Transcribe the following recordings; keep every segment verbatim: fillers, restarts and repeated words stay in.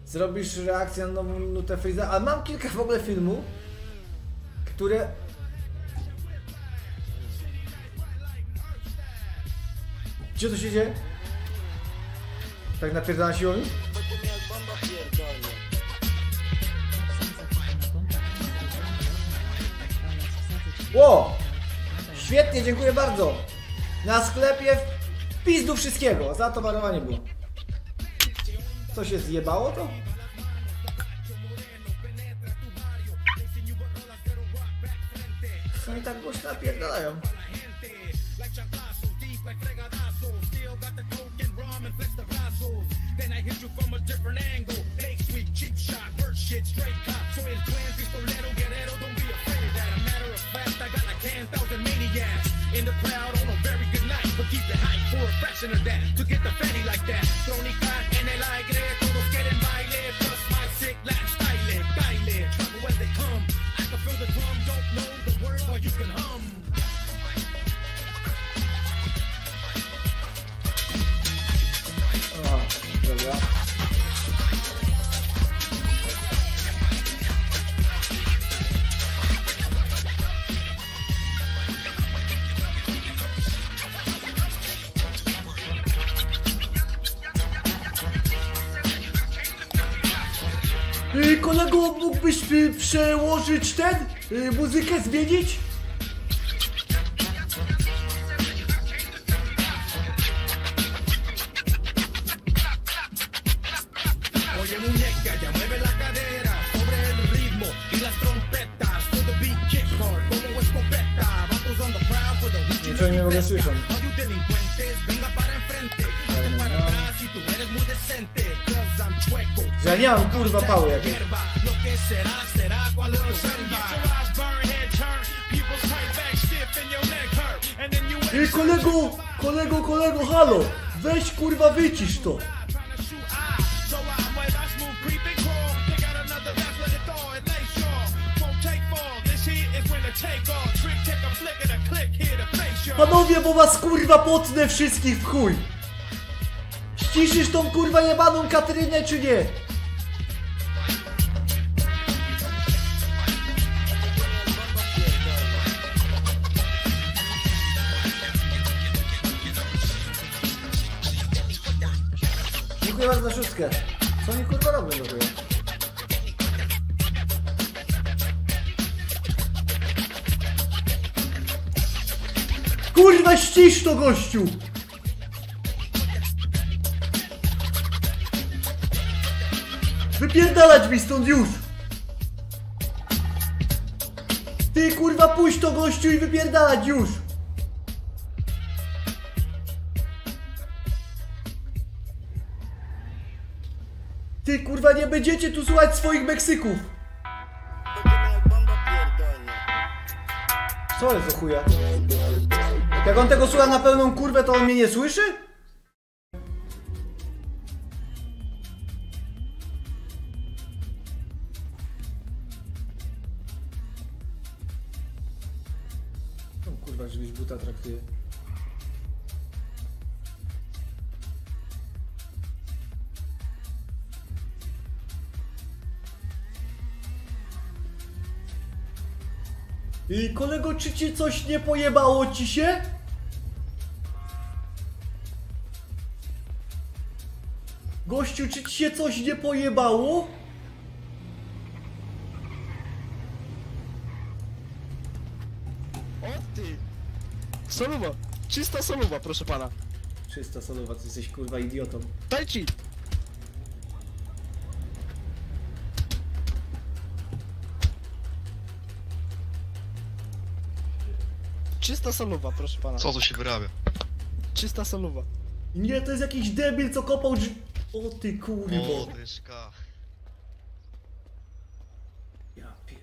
Zrobisz reakcję na nową nutę Freeza, ale mam kilka w ogóle filmów, które... Gdzie to się dzieje? Tak napierdala siłowni? Ło! Świetnie, dziękuję bardzo! Na sklepie w pizdu wszystkiego, za towarowanie było. Co się zjebało to? Co oni tak głośno napierdalają? In the crowd on a very good night, but keep it hype for a fraction of that. To get the fatty like that, Tony Khan and el aire, todos quieren baile, plus my sick Latin style, baile, trouble as they come. I can feel the drum, don't know the words, but you can hum. O, dobra. Yy, kolego, mógłbyś yy, przełożyć ten, yy, muzykę zmienić? Oye muñeca, ya mueve la cadera sobre el ritmo y las trompetas. So the beat kick hard como escopeta. Vatos on the prowl for the weekend. Niczego nie mogę słyszeć. All you delincuentes, venga para enfrente. Hazte para atrás si tú eres muy decente. Cause I'm chueco. Że ja nie mam kurwa pały jakiej. Lo que será, será cuando salga. Ej, kolego, kolego, kolego, halo! Weź kurwa wycisz to! Panowie, bo was kurwa potnę wszystkich w chuj! Ściszysz tą kurwa jebaną Katrynę czy nie? Dziękuję bardzo za szóstkę. Co oni kurwa robią do tego? Kurwa ścisz to, gościu! Wypierdalać mi stąd już! Ty kurwa puść to, gościu, i wypierdalać już! Ty kurwa nie będziecie tu słuchać swoich Meksyków! Co jest za chuja? Jak on tego słucha na pełną kurwę, to on mnie nie słyszy? No kurwa, żebyś buta traktuje. I kolego, czy ci coś nie pojebało ci się? Gościu, czy ci się coś nie pojebało? O ty! Soluwa! Czysta soluwa, proszę pana. Czysta solowa, ty jesteś kurwa idiotą. Daj ci! Czysta soluwa, proszę pana. Co tu się wyrabia? Czysta soluwa. Nie, to jest jakiś debil, co kopał drzwi... O ty kurwo. Młodyszka. Ja pier...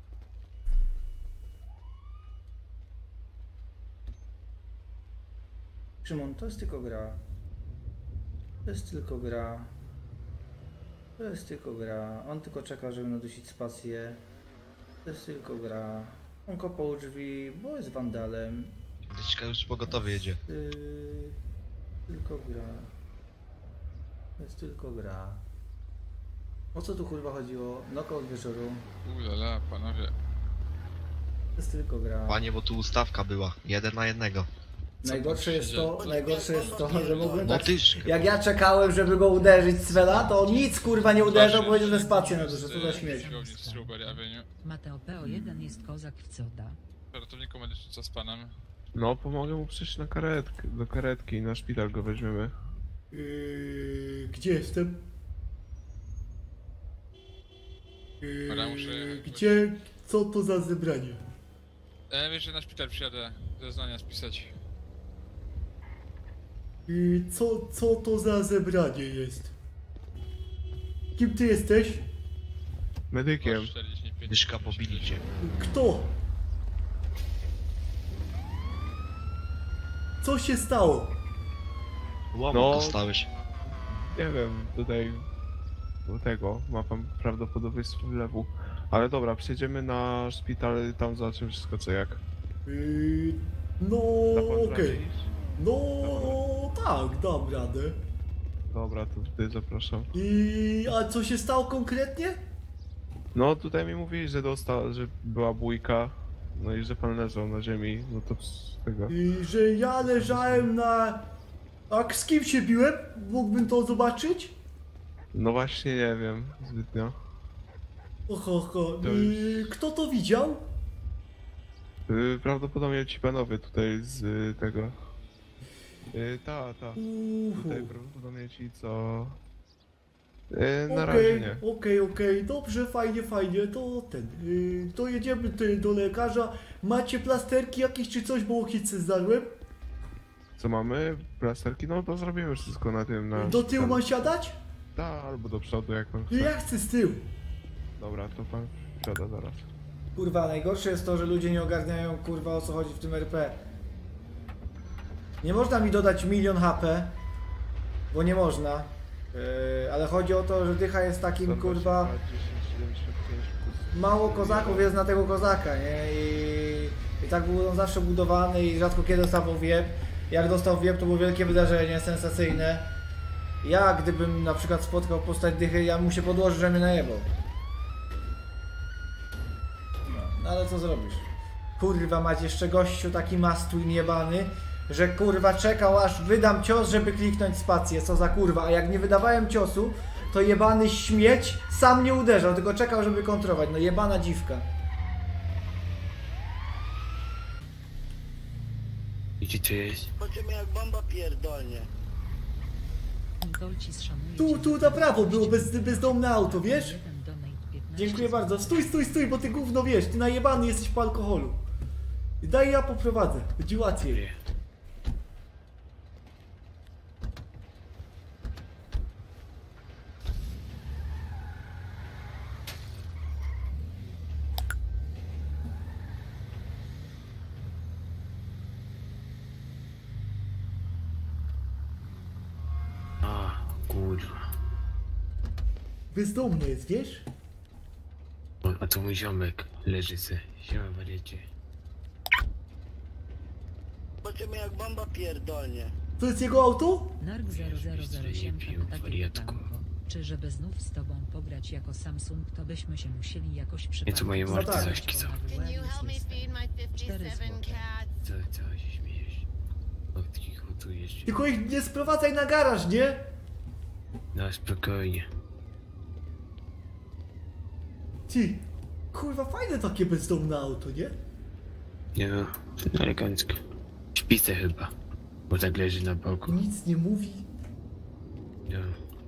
Szymon, to jest tylko gra. To jest tylko gra. To jest tylko gra. On tylko czeka, żeby nadusić spację. To jest tylko gra. On kopał drzwi, bo jest wandalem. Młodyszka już pogotowie jedzie. Yy, tylko gra. To jest tylko gra. O co tu kurwa chodziło? Knockout wieczoru. Ulala, panowie. To jest tylko gra. Panie, bo tu ustawka była. Jeden na jednego. Najgorsze jest to, najgorsze jest to, że mogłem No tak... tyż. Jak ja czekałem, żeby go uderzyć Svela, to on nic kurwa nie uderzał, bo powiedział, że spację na duszę, co za śmieć. Siłowni Strawberry Avenue. Mateo P O jeden jest kozak w coda. Ratowniku medycznym, co z panem? No, pomogę mu przyjść na karetkę, do karetki i na szpital go weźmiemy. Yy, gdzie jestem? Ale muszę jechać. Gdzie? Co to za zebranie? E, wiesz, że na szpital przyjadę zeznania spisać. Yy, co, co to za zebranie jest? Kim ty jesteś? Medykiem. czterdzieści pięć. Dyszka pobili cię. Kto? Co się stało? Łomot No. dostałeś. Nie wiem, tutaj do tego ma pan prawdopodobieństwo wlewu. Ale dobra, przejdziemy na szpital i tam zobaczymy wszystko co jak. Yy, no Da pan radę okej. iść? No tak, dam radę. Dobra, to tutaj zapraszam. I a co się stało konkretnie? No tutaj mi mówili, że dostał, że była bójka. No i że pan leżał na ziemi, no to z tego. I że ja leżałem na... A z kim się biłem? Mógłbym to zobaczyć? No właśnie nie wiem zbytnio. Oho, oho. To I kto to widział? Yy, prawdopodobnie ci panowie tutaj z y, tego. Yy, ta, ta. Tutaj Uhu. prawdopodobnie ci co... Yy, na razie Okej, nie. okej, okej, dobrze, fajnie, fajnie, to ten, yy, to jedziemy tutaj do lekarza. Macie plasterki jakieś czy coś, bo okice zdarłem? Co mamy? Plasterki? No to zrobimy wszystko na tym, na... Do tyłu tam- mam siadać? Ta, albo do przodu jak pan chce. Ja chcę z tyłu. Dobra, to pan siada zaraz. Kurwa, najgorsze jest to, że ludzie nie ogarniają kurwa o co chodzi w tym R P. Nie można mi dodać milion H P, bo nie można. Yy, ale chodzi o to, że dycha jest takim kurwa... Mało kozaków jest na tego kozaka, nie? I, i tak był on zawsze budowany i rzadko kiedy dostawał wiep. Jak dostał wiep, to było wielkie wydarzenie, sensacyjne. Ja gdybym na przykład spotkał postać dychy, ja mu się podłożył, że mnie najebał. No, no ale co zrobisz? Kurwa mać, jeszcze gościu taki mastwin jebany, że kurwa czekał aż wydam cios, żeby kliknąć spację, co za kurwa, a jak nie wydawałem ciosu, to jebany śmieć sam nie uderzał, tylko czekał, żeby kontrować, no jebana dziwka. Gdzie ty jest? Chodzimy jak bomba pierdolnie. Dolci szanuje Tu, cię tu na prawo było bez, bezdomne auto, wiesz? jeden donate piętnaście Dziękuję bardzo. Stój, stój, stój, bo ty gówno wiesz, ty najebany jesteś po alkoholu. Daj ja poprowadzę, będzie łatwiej. Nie. A, kurwa. Bezdomny jest, wiesz? O, a to mój ziomek leży se. Siema wariacie. Chodzimy jak bomba pierdolnie. To jest jego auto? Nark zero zero zero osiem Pił, tak wariatku. Czy żeby znów z tobą pograć jako Samsung, to byśmy się musieli jakoś przypomnieć. Nieco moje mordy tak. zaśki są. Can you help me feed my Cztery fifty-seven złote. cats? Co, co się śmiejesz? Od takich tu jeszcze. Tylko ich nie sprowadzaj na garaż, nie? No spokojnie. Ty, kurwa fajne takie bezdomne auto, nie? Nie no, elegancko. Śpicę chyba. Bo tak leży na boku. Nic nie mówi. No.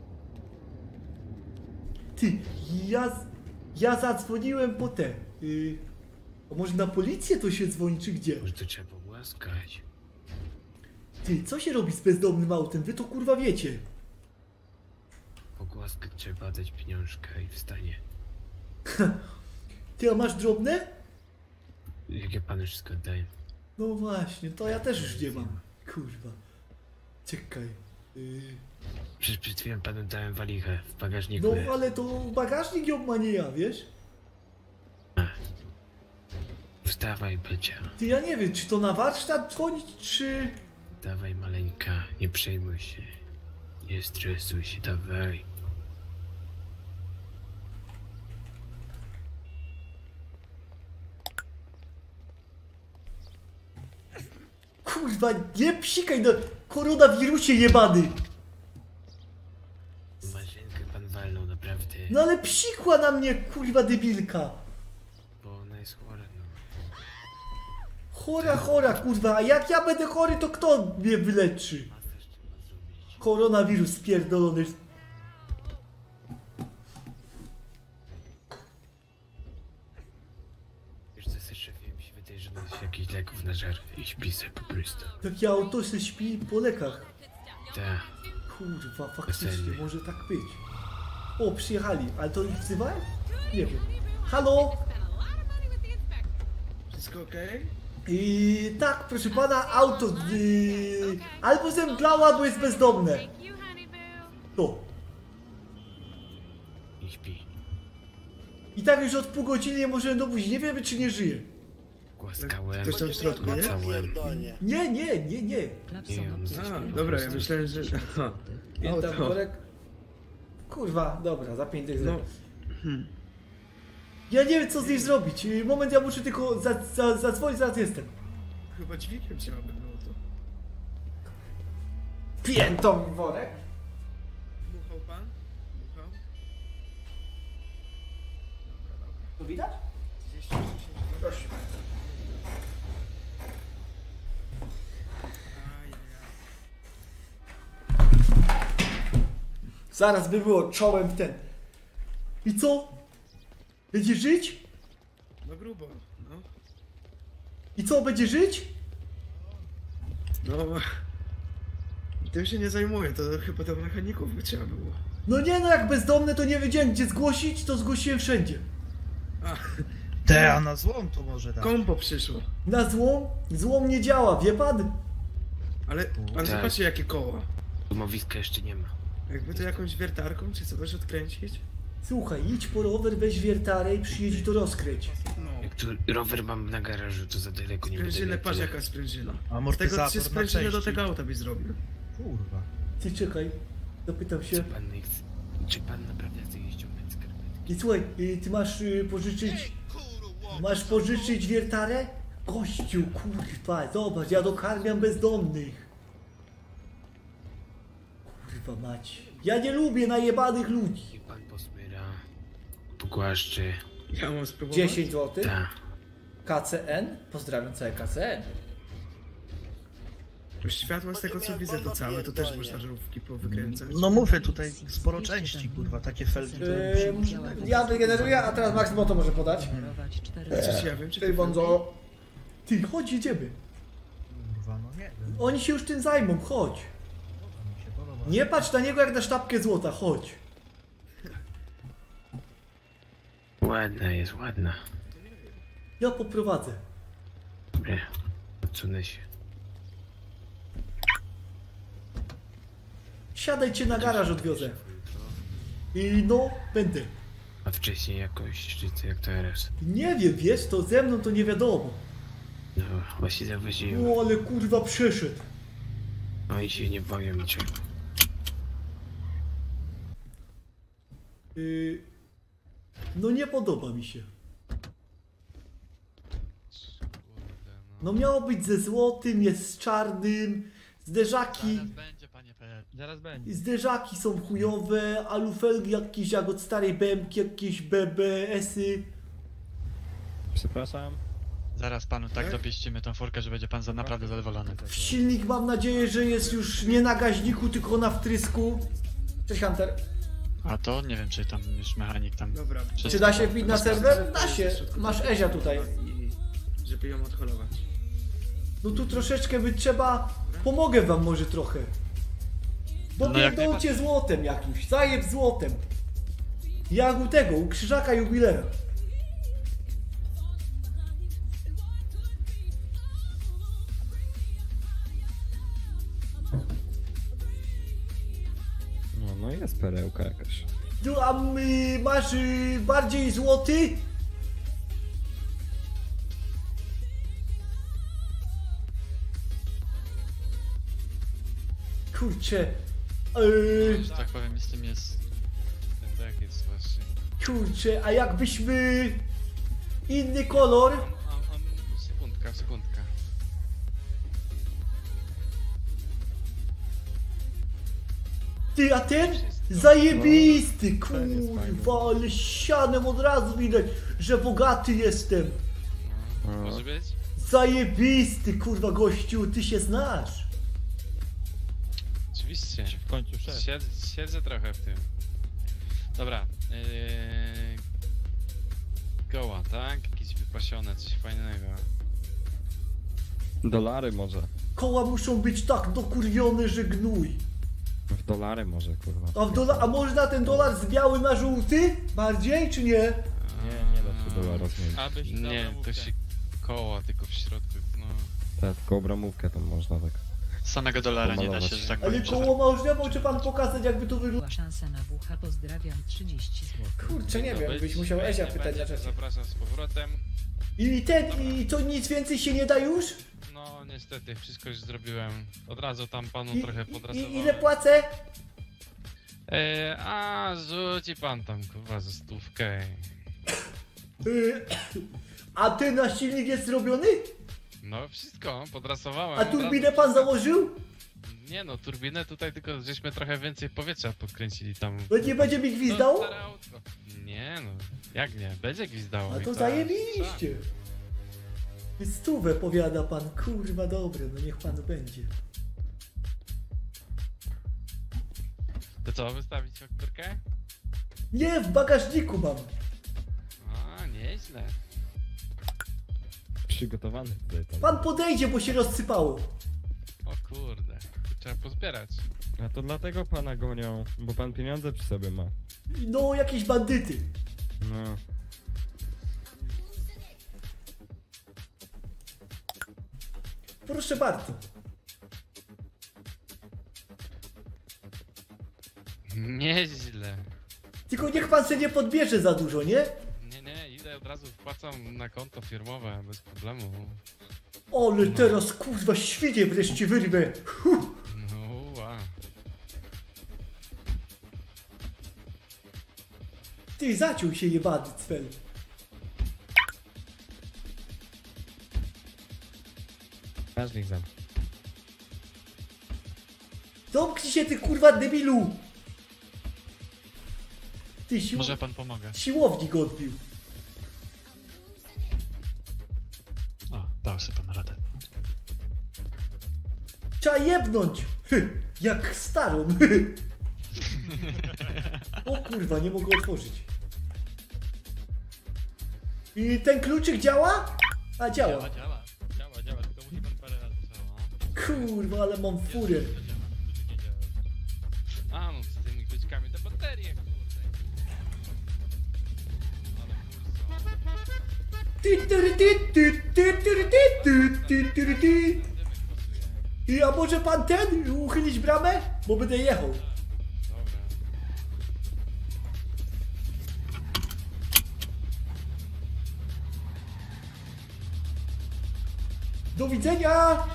Ty, ja, z- ja zadzwoniłem po te. Yy, a może na policję to się dzwoni, czy gdzie? Może to trzeba pogłaskać. Ty, co się robi z bezdomnym autem? Wy to kurwa wiecie. Pogłaskać trzeba dać pieniążka i wstanie. Ty, a masz drobne? Jakie panu wszystko dają? No właśnie, to ja też już nie mam. Kurwa. Czekaj. Yy, Przecież przed chwilą panu dałem walichę w bagażniku. no ale to bagażnik ją ma nie ja, wiesz? Wstawaj, bycia. Ty, ja nie wiem, czy to na warsztat dzwonić, czy... Dawaj, maleńka, nie przejmuj się. Nie stresuj się, dawaj. Kurwa, nie psikaj no, koronawirusie jebany. Marzenkę pan walnął, naprawdę. No ale psikła na mnie, kurwa debilka. Bo ona jest chora, no. Chora, chora, kurwa, a jak ja będę chory, to kto mnie wyleczy? Masaż trzeba zrobić. Koronawirus spierdolony. Wiesz co, se szefie, mi się wydaje, że ma się jakichś leków na żar i śpi se po prostu. Tak ja auto se śpi po lekach. Tak. Kurwa, faktycznie, Weselnie. może tak być. O, przyjechali, ale to ich wzywałem? Nie wiem. Halo? Wszystko okej? I tak, proszę pana, auto yy, albo zemdlało, albo jest bezdomne. To. I śpi. I tak już od pół godziny nie możemy dobudzić. Nie wiemy, czy nie żyje. Głaskałem, Ktoś tam w środku, nie? Bomba Całym. pierdolnie. Nie, nie, nie, nie. A, dobra, ja myślałem, że... Aha. I O, tam to. worek... Kurwa, dobra, za pięć dych No. no. Ja nie wiem, co z nim zrobić. Yy, Moment, ja muszę tylko za, za, zadzwonić, zaraz jestem. Chyba dźwigiem trzeba by było to. Piętą worek. Dmuchał pan? Dmuchał? To widać? Proszę. Zaraz by było czołem w ten. I co? Będzie żyć? No grubo, no. I co, będzie żyć? No... Tym się nie zajmuję, to chyba do mechaników by trzeba było. No nie no, jak bezdomny to nie wiedziałem gdzie zgłosić, to zgłosiłem wszędzie. A, Te, a na złom to może tak. kombo przyszło. Na złom? Złom nie działa, wie pan? Ale, ale Tak. zobaczcie jakie koła. Domowiska jeszcze nie ma. Jakby to jakąś wiertarką, czy coś odkręcić? Słuchaj, idź po rower, weź wiertarę i przyjedź i to rozkręć. No. Jak tu rower mam na garażu, to za daleko nie Sprężynę, będę patrz miał. jaka sprężyna. Z tego Amortyzator trzy na sprężyny do części. tego auta byś zrobił. Kurwa. Ty czekaj, zapytam się. Czy pan nie chce... Czy pan naprawdę chce jej ściągnąć skarpetki? I słuchaj, y, ty masz y, pożyczyć... Masz pożyczyć wiertarę? Kościół, kurwa, zobacz, ja dokarmiam bezdomnych. Kurwa mać. Ja nie lubię najebanych ludzi. Niech pan posmyra, pogłaszczy. Ja mam spróbować? dziesięć złotych. Ta. K C N? Pozdrawiam całe K C N. Bo światło z tego co widzę to całe, to też można żarówki powykręcać. No mówię tutaj sporo części, kurwa, takie felgi. to Yy, ja wygeneruję, a teraz Max Moto może podać. Czy ja wiem, czy Ty Bonzo. Ty, chodź, jedziemy. Kurwa, no nie wiem. Oni się już tym zajmą, chodź. Mi się podoba. Nie patrz na niego jak na sztabkę złota, chodź. Ładna jest, ładna. Ja poprowadzę. Dobra, odsunę się. Siadaj cię na garaż odwiozę. I no, będę. A wcześniej jakoś, czy co jak teraz? Nie wiem, wiesz, to ze mną to nie wiadomo. No, właśnie zauważyłem. O, ale kurwa przeszedł. No i się nie boję niczego. Yy, no nie podoba mi się. No miało być ze złotym, jest z czarnym. Zderzaki, będzie, panie P. Zaraz będzie. zderzaki są chujowe, alufelgi jakieś jak od starej B M Ki, jakieś B B S-y. Przepraszam. Zaraz panu tak dopieścimy tą furkę, że będzie pan za naprawdę zadowolony. Silnik mam nadzieję, że jest już nie na gaźniku, tylko na wtrysku. Cześć Hunter. A to nie wiem, czy tam już mechanik tam... Dobra. Czy da się wbić na serwer? Da się. Masz Ezia tutaj. I żeby ją odholować. No tu troszeczkę by trzeba... Pomogę wam może trochę. No jak Dopierdolcie złotem jakimś. Zajeb złotem. Jak u tego, u Krzyżaka Jubilera. No, no jest perełka jakaś. Tu, a my, masz y, bardziej złoty? Kurczę. Yy, Że tak powiem, z tym jest... Tak jest właśnie. kurczę, a jakbyśmy... Inny kolor? A, a, sekundka, sekundka. Ty, a ten? Zajebisty, kurwa, ale sianem od razu widać, że bogaty jestem. Może być? Zajebisty, kurwa, gościu, ty się znasz. Oczywiście. W końcu szef. Siedzę, siedzę trochę w tym. Dobra. Yy... Goła, tak? Jakieś wypasione, coś fajnego. Dolary może. Koła muszą być tak dokurwione, że gnój. W dolary może, kurwa. A, w dola a można ten dolar z biały na żółty? Bardziej, czy nie? Nie, nie da się dolara zmienić. Abyś nie, to się koła tylko w środku, no. Tak, tylko obramówkę tam można tak. Samego dolara nie da się, że tak Ale powiem. koło można, może pan pokazać, jakby to wyglądało? Była szansa na W H, pozdrawiam trzydzieści złotych. Kurczę, nie wiem, byś musiał Ezia pytać na czacie. Zapraszam z powrotem. I ten, i to nic więcej się nie da już? No niestety, wszystko już zrobiłem. Od razu tam panu I, trochę i, podrasowałem. i ile płacę? Eee, a rzuci pan tam kurwa ze stówkę. Y, a ten na silnik jest zrobiony? No wszystko, podrasowałem. A turbinę pan założył? Nie no, turbinę tutaj tylko żeśmy trochę więcej powietrza podkręcili tam. No nie będzie mi gwizdało? No, stare autko. Nie no, jak nie, będzie gwizdało. A i to tak, zajebiście. Stówę powiada pan, kurwa dobre, no niech pan będzie. To co, wystawić fakturkę? Nie, w bagażniku mam. A, nieźle. Przygotowany tutaj pan. Pan podejdzie, bo się rozsypało. O kurde, to trzeba pozbierać. A to dlatego pana gonią, bo pan pieniądze przy sobie ma. No, jakieś bandyty. No. Proszę bardzo. Nieźle. Tylko niech pan się nie podbierze za dużo, nie? Nie, nie, idę od razu wpłacam na konto firmowe, bez problemu. Ale teraz kurwa świnie wreszcie wyrwę. Huh. No, ła. Ty zaciął się jebany cwel. Każdy zam. Zamknij się ty kurwa debilu. Ty sił... Może pan pomogę. Siłownik odbił. O, dał sobie pan radę. Trzeba jebnąć. Hy, jak starą. O kurwa, nie mogę otworzyć. I ten kluczyk działa? A działa. Działa, działa, działa, działa, tylko musi pan parę razy cała. Kurwa, ale mam furę. To działa, kluczyk nie działa. A no, z tymi kluczkami te baterie, kurde. Ale kurso. Ty, ty, ty, ty, ty, ty, ty, ty, ty, ty, ty. I a może pan ten uchylić bramę? Bo będę jechał. Dobra. Do widzenia!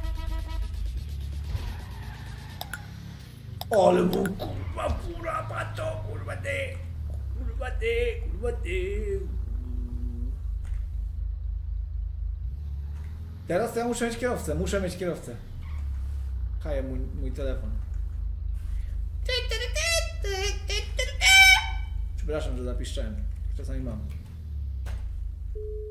Ale mu kurwa fura, pato, kurwa ty, kurwa ty, kurwa ty. Teraz to ja muszę mieć kierowcę, muszę mieć kierowcę. Haje mój, mój telefon. Przepraszam, że zapiszczałem. Czasami mam.